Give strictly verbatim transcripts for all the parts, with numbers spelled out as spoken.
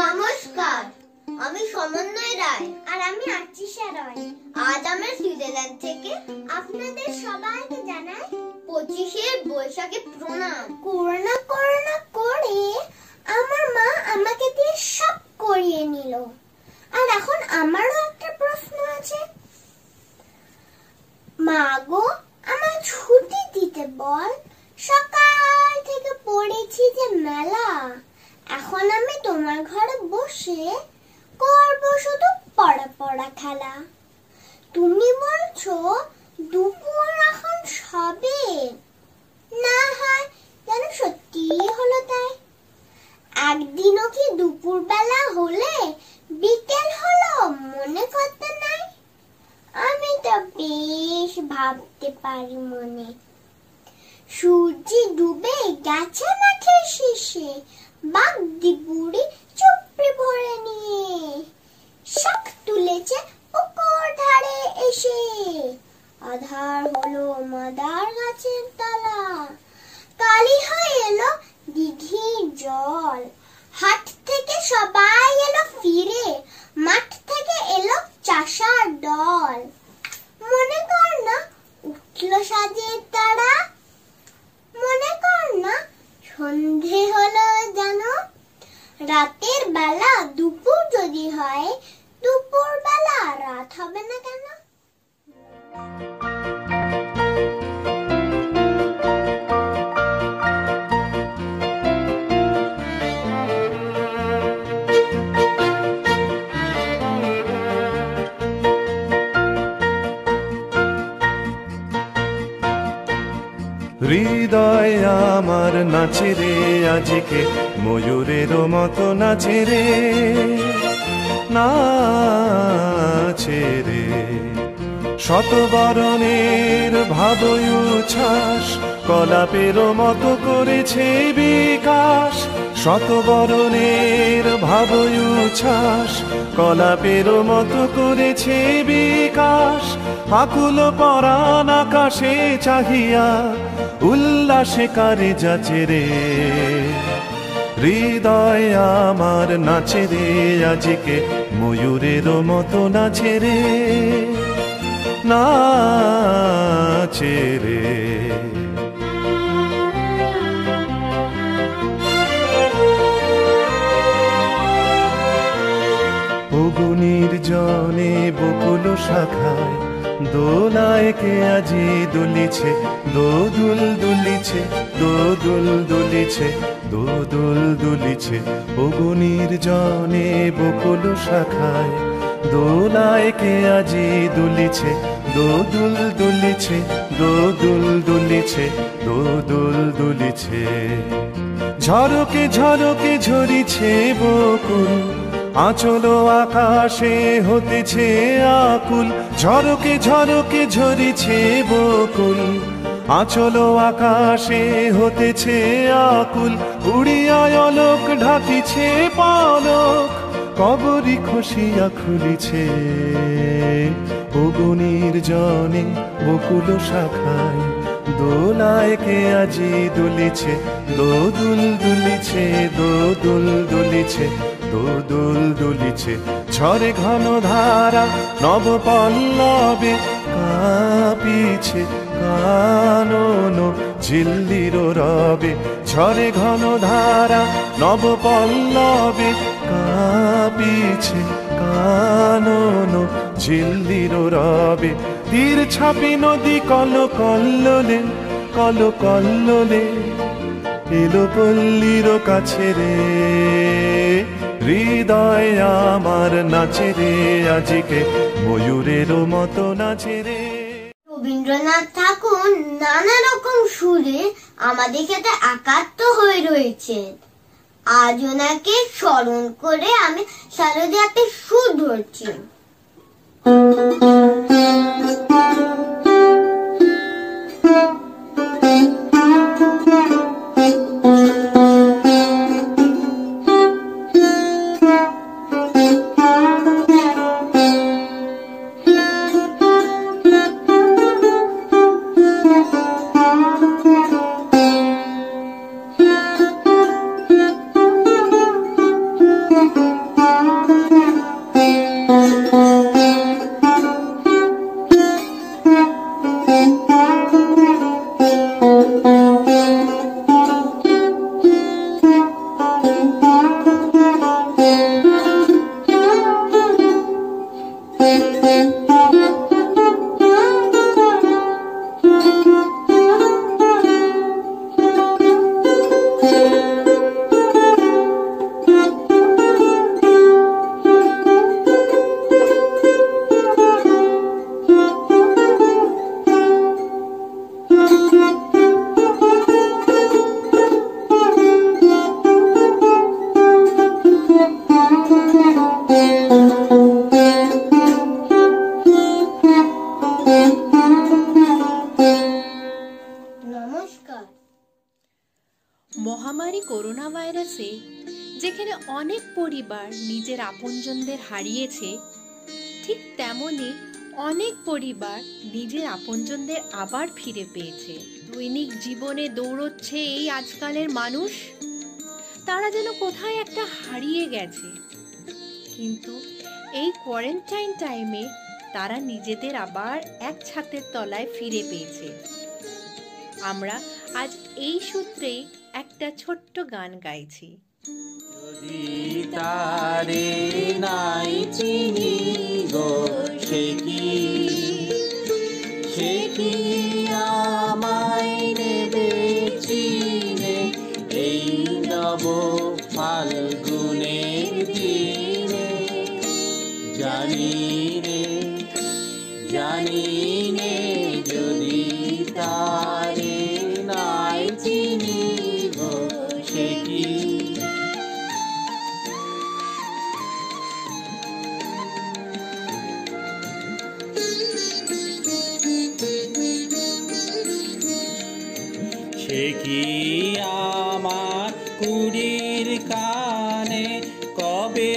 নমস্কার, আমি সমন্বয় রায় আর আমি আর্চিশা রায়। আজ আমরা সুইজারল্যান্ড থেকে আপনাদের সবাইকে জানাই পঁচিশে বৈশাখে প্রণাম। করোনা করোনা করে আমার মা আমাকে দিয়ে সব করিয়ে নিল। আর এখন আমারও একটা প্রশ্ন আছে, মা গো আমায় ছুটি দিতে বল, সকাল থেকে পড়েছি যে মেলা। এখন আমি তোমার ঘরে বসে করবো শুধু পড়া পড়া খেলা। তুমি বলছো দুপুর এখন সবে, না হয় যেন সত্যি হলো তাই। একদিনও কি দুপুর বেলা হলে বিকেল হলো মনে করতে নাই? আমি তো বেশ ভাবতে পারি মনে। সূর্য ডুবে গেছে মাঠের শীর্ষে, বাগদি বুড়ি চুপড়ি ভরে নিয়ে শাক তুলেছে পুকুর ধারে এসে। আধার হলো মাদার গাছের তলা, কালি হয়ে এলো দিঘির জল। হাট থেকে সবাই এলো ফিরে, মাঠ থেকে এলো চাষার দল। মনে কর না উঠলো সাজের তারা, মনে কর না সন্ধে হলো যেন। রাতের বেলা দুপুর যদি হয়, দুপুর বেলা রাত হবে না কেন? হৃদয় আমার নাচে রে আজকে, ময়ূরের মতো নাচে রে, নাচে রে। শতবরণের ভাবই উচ্ছ্বাস, কলাপের মতো করেছে বিকাশ। শতবরণের ভাবই উচ্ছ্বাস, কলাপের মতো করেছে বিকাশ। আকুল পরাণ আকাশে চাহিয়া উল্লাসে কারে যাচে রে। হৃদয় আমার নাচে রে আজকে, ময়ূরের মতো নাচে রে, নাচে রে। অগুনির জনে বকুল শাখায় দোলায় কে আজি দুলিছে, দোদুল দুলিছে, দোদুল দুলিছে, দোদুল দুলিছে। অগুনির জনে বকুল শাখায় দোলায় কে আজি দুলিছে, দোদুল দুলিছে, দোদুল দুলিছে, দোদুল দুলিছে। ঝরকে ঝরকে ঝরিছে বকুল, আঁচল আকাশে হতেছে আকুল। ঝরকে ঝরকে ঝরিছে বকুল, আঁচল আকাশে হতেছে আকুল। উড়িয়া অলোক ঢাকিছে পালক, কবরী খসিয়া খুলিছে। অগুনির জনে বকুল শাখায় দোলায় কে আজি দুলিছে, দোদুল দুলিছে, দোদুল দুলিছে, দোদুল দুলিছে। ঝরে ঘন ধারা নব পল্লবে কাঁপিছে কানন ঝিল্লির রবে। ঝরে ঘন ধারা নব পল্লবে কাঁপিছে কানন ঝিল্লির রবে। তীর ছাপি নদী কল কল্লোলে, কল কল্লোলে এলো পল্লীর কাছে রে। হৃদয় আমার নাচে রে আজকে, ময়ূরের মতো নাচে রে। রবীন্দ্রনাথ ঠাকুর নানা রকম সুরে আমাদের সাথে একাত্ম হয়ে রয়েছেন। আজ ওনাকে স্মরণ করে আমি শারদিয়াতে সুর ধরছি। Thank you. ফ্রান্সে যেখানে অনেক পরিবার নিজের আপনজনদের হারিয়েছে, ঠিক তেমনি অনেক পরিবার নিজের আপনজনদের আবার ফিরে পেয়েছে। দৈনিক জীবনে দৌড়চ্ছে এই আজকালের মানুষ, তারা যেন কোথায় একটা হারিয়ে গেছে, কিন্তু এই কোয়ারেন্টাইন টাইমে তারা নিজেদের আবার এক ছাদের তলায় ফিরে পেয়েছে। আমরা আজ এই সূত্রেই একটা ছোট্ট গান গাইছি। যদি তারে নাই চিনি গো, সে কি সে কি আমায় নেবে চিনে এই নব ফাল্গুনের দিনে। জানি রে জানি নে যদি তারে নাই চিনি গো, সে কি সে কি আমার কুড়ির কানে কবে,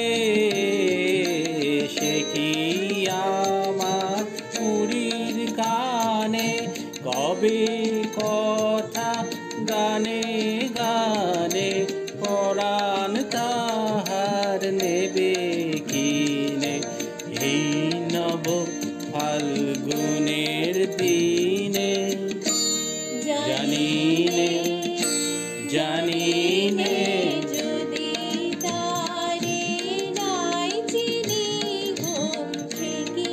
সে কি আমার কুড়ির কানে কবে কথা গানে গানে পরাণ তাহার নেবে কিনে এই নব ফাল্গুনের দিনে। জানি নে জানি নে যদি তারে নাই চিনি গো, সে কি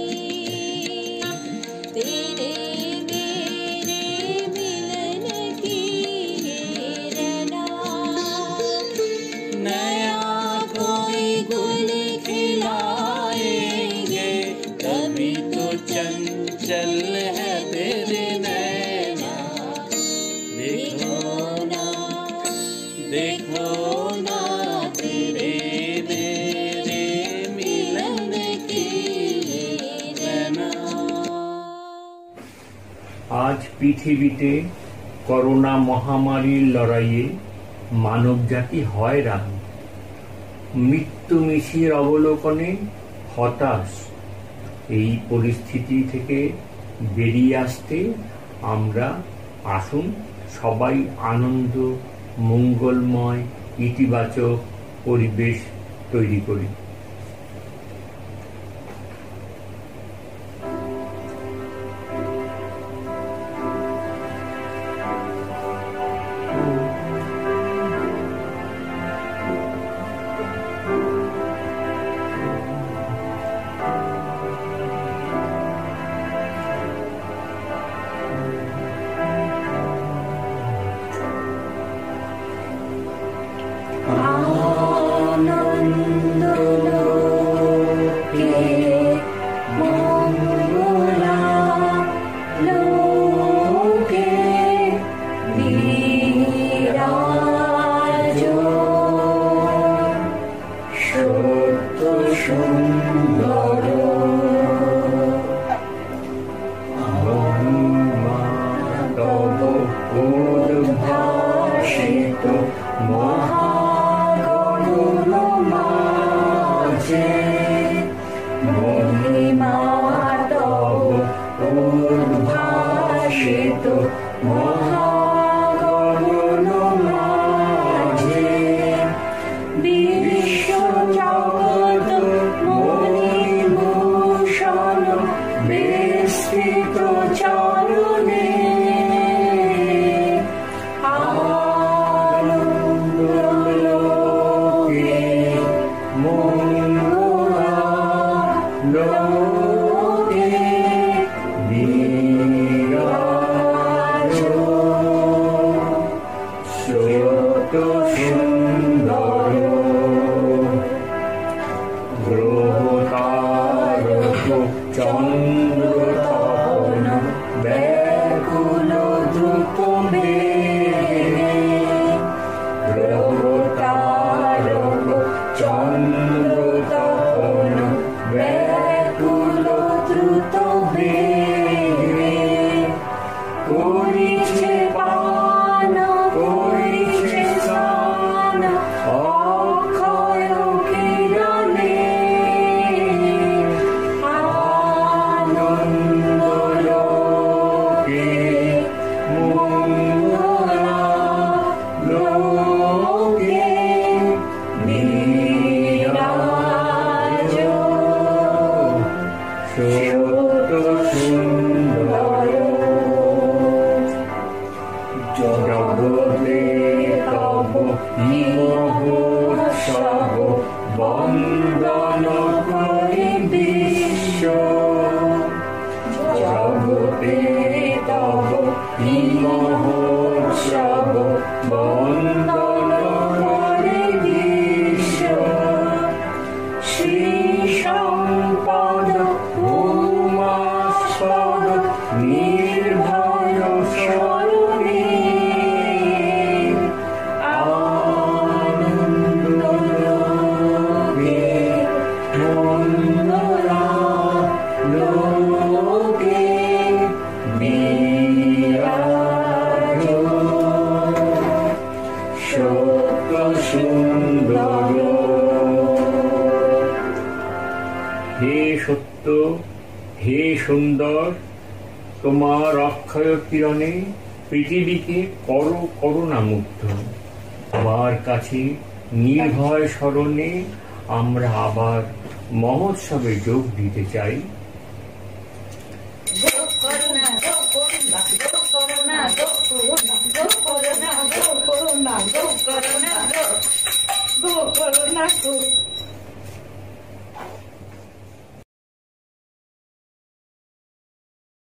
তেরে মেরে মিलन की रहना। नया कोई गुल खिलाएंगे तभी तो चंचल है तेरे नैना। देखो ना देखो ना तेरे मेरे मिलन की रहना। আজ পৃথিবীতে করোনা মহামারীর লড়াইয়ে মানবজাতি হয়রান, মৃত্যু মিশির অবলোকনে হতাশ। এই পরিস্থিতি থেকে বেরিয়ে আসতে আমরা আসুন সবাই আনন্দ, মঙ্গলময়, ইতিবাচক পরিবেশ তৈরি করি। করিছে পান করিছে স্নান বিরাজ সত্য সুন্দর জগতে তব মহোৎসব বন্দন করি বিশ্ব জগতে তব মহোৎসব বন্দন করি বিশ্ব শ্রী সম্পদ উমাস্পদ নির্ভয় স্বরূপী আনন্দ লোকে মঙ্গলা লোকে বিরাজ সত্য সুন্দর। হে সত্য, হে সুন্দর, তোমার অক্ষয় কিরণে পৃথিবীকে করো করুণামুগ্ধ। তোমার কাছে নির্ভয় স্মরণে আমরা আবার মহোৎসবে যোগ দিতে চাই। করুণা গো করুণা গো করুণা গো করুণা গো করুণা গো করুণা গো করুণা গো করুণা গো